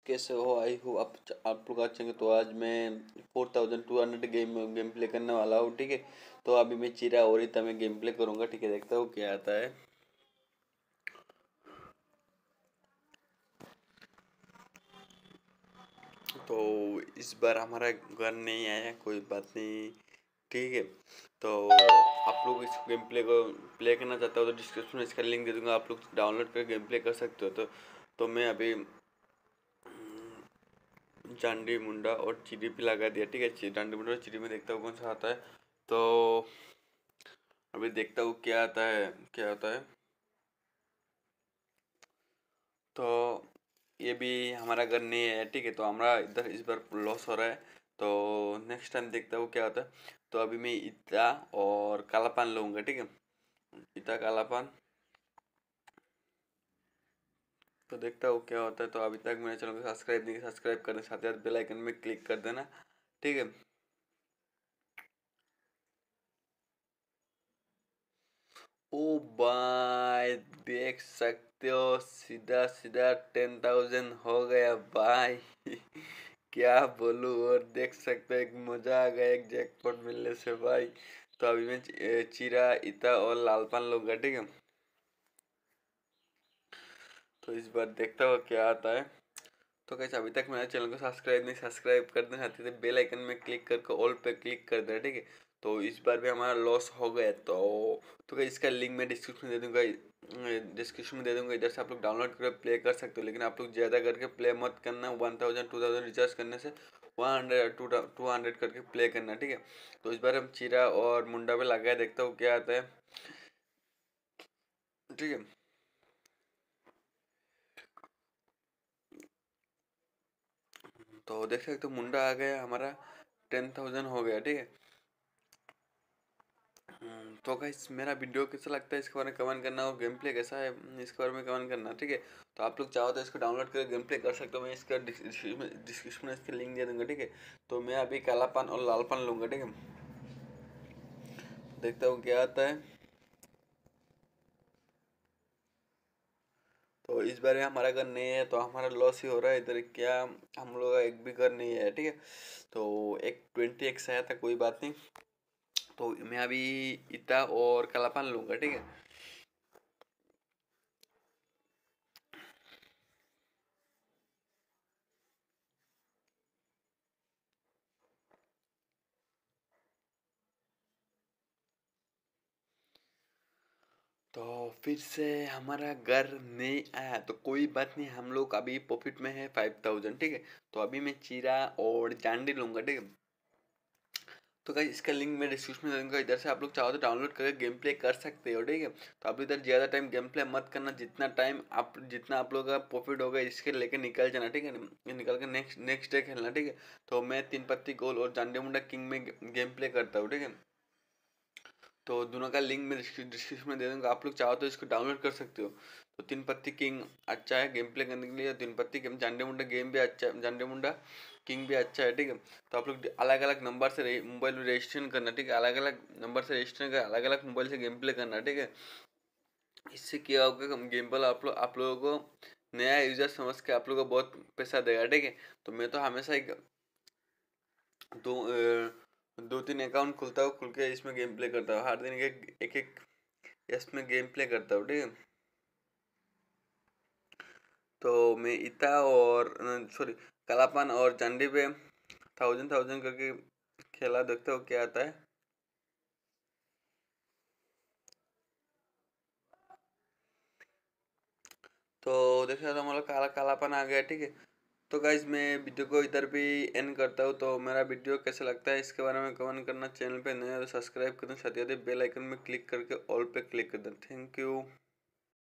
कैसे हो? आई हो आप लोग अच्छे होंगे। तो आज मैं 4200 गेम प्ले करने वाला हूँ, ठीक है। तो अभी मैं चिरा और इतना में गेम प्ले करूँगा, ठीक है। देखता हूँ क्या आता है। तो इस बार हमारा घर नहीं आया, कोई बात नहीं, ठीक है। तो आप लोग इस गेम प्ले को प्ले करना चाहते हो तो डिस्क्रिप्शन में इसका लिंक दे दूंगा, आप लोग डाउनलोड कर गेम प्ले कर सकते हो। तो मैं अभी चांडी मुंडा और चिड़ी भी लगा दिया, ठीक है। चांडी मुंडा और चिड़ी में देखता हूँ कौन सा आता है। तो अभी देखता हूँ क्या आता है, क्या आता है। तो ये भी हमारा घर नहीं है, ठीक है। तो हमारा इधर इस बार लॉस हो रहा है। तो नेक्स्ट टाइम देखता हूँ क्या होता है। तो अभी मैं इतना और काला पान लूँगा, ठीक है। इतना काला पान, तो देखता हूँ क्या होता है। तो अभी तक मेरे चैनल को सब्सक्राइब नहीं किया, सब्सक्राइब करने साथ साथ बेल आइकन में क्लिक कर देना, ठीक है। ओ भाई, देख सकते हो सीधा सीधा 10,000 हो गया भाई। क्या बोलूं, और देख सकते हो एक मजा आ गया एक जैकपॉट मिलने से भाई। तो अभी मैं चीरा इता और लाल पान लूंगा, ठीक है। तो इस बार देखता हूँ क्या आता है। तो कैसे अभी तक मेरे चैनल को सब्सक्राइब नहीं, सब्सक्राइब कर देना, साथ ही बेल आइकन में क्लिक करके ऑल पे क्लिक कर देना, ठीक है। तो इस बार भी हमारा लॉस हो गया। तो क्या इसका लिंक मैं डिस्क्रिप्शन में दे दूंगा, डिस्क्रिप्शन में दे दूंगा। इधर से आप लोग डाउनलोड करके प्ले कर सकते हो, लेकिन आप लोग ज़्यादा करके प्ले मत करना। 1000 2000 रिचार्ज करने से 100 200 करके प्ले करना, ठीक है। तो इस बार हम चीरा और मुंडा पे लगाए, देखता हूँ क्या आता है, ठीक है। तो देख सकते हो मुंडा आ गया हमारा, 10,000 हो गया, ठीक है। तो गाइस मेरा वीडियो कैसा लगता है इसके बारे में कमेंट करना, और गेम प्ले कैसा है इसके बारे में कमेंट करना, ठीक है। तो आप लोग चाहो तो इसको डाउनलोड करके गेम प्ले कर सकते हो, मैं इसका डिस्क्रिप्शन में इसके लिंक दे दूंगा, ठीक है। तो मैं अभी काला पान और लाल पान लूँगा, ठीक है। देखता हूँ क्या आता है। तो इस बार हमारा घर नहीं है, तो हमारा लॉस ही हो रहा है इधर। क्या हम लोग का एक भी घर नहीं है, ठीक है। तो एक 20x आया था, कोई बात नहीं। तो मैं अभी इता और काला पान लूँगा, ठीक है। तो फिर से हमारा घर नहीं आया, तो कोई बात नहीं, हम लोग अभी प्रॉफिट में है 5,000, ठीक है। तो अभी मैं चीरा और जांडी लूंगा, ठीक है। तो गाइस इसका लिंक मैं डिस्क्रिप्शन में दे दूंगा, इधर से आप लोग चाहो तो डाउनलोड करके गेम प्ले कर सकते हो, ठीक है। तो आप इधर ज़्यादा टाइम गेम प्ले मत करना, जितना आप लोग का प्रॉफिट होगा इसके लेके निकल जाना, ठीक है। निकल के नेक्स्ट नेक्स्ट डे खेलना, ठीक है। तो मैं तीन पत्ती गोल और जांडे मुंडा किंग में गेम प्ले करता हूँ, ठीक है। तो दोनों का लिंक मैं डिस्क्रिप्शन में दे दूंगा, आप लोग चाहो तो इसको डाउनलोड कर सकते हो। तो तीन पत्ती किंग अच्छा है गेम प्ले करने के लिए, तीन पत्ती गेम जांडे मुंडा गेम भी अच्छा है, जांडे मुंडा किंग भी अच्छा है, ठीक है। तो आप लोग अलग अलग नंबर से मोबाइल में रजिस्ट्रेशन करना, ठीक है। अलग अलग नंबर से रजिस्ट्रेशन कर अलग अलग मोबाइल से गेम प्ले करना, ठीक है। इससे क्या होगा, गेम प्ले आप लोगों को नया यूजर समझ के आप लोगों को बहुत पैसा देगा, ठीक है। तो मैं तो हमेशा एक दो दो तीन अकाउंट खुलता हूँ, खुल के इसमें गेम प्ले करता हूँ, हर दिन एक एक इसमें गेम प्ले करता हूँ, ठीक है। तो मैं इता और सॉरी कालापान और चंडी पे 1000 करके खेला, देखता हूँ क्या आता है। तो देखा तो हमारा कालापान आ गया, ठीक है। तो गाइज मैं वीडियो को इधर भी एंड करता हूँ। तो मेरा वीडियो कैसा लगता है इसके बारे में कमेंट करना, चैनल पे नए हो तो सब्सक्राइब करना, साथ ही बेल आइकन में क्लिक करके ऑल पे क्लिक कर देना। Thank you.